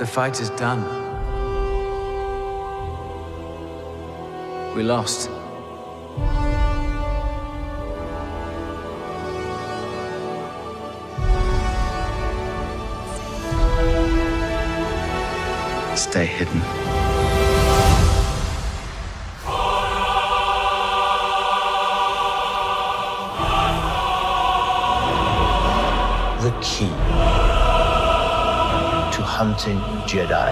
The fight is done. We lost. Stay hidden. The key to hunting Jedi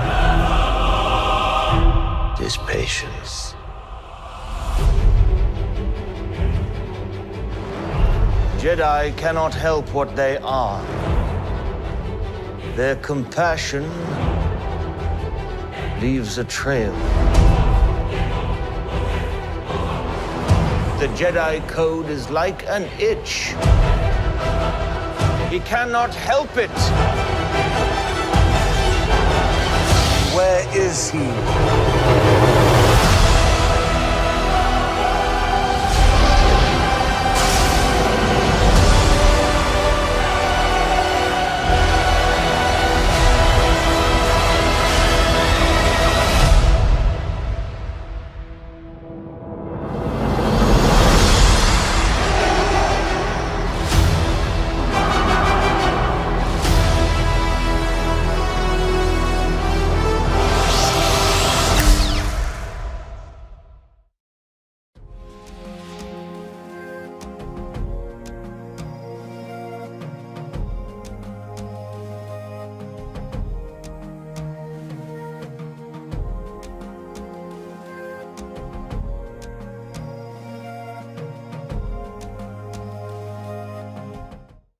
is patience. Jedi cannot help what they are. Their compassion leaves a trail. The Jedi Code is like an itch. He cannot help it. Where is he?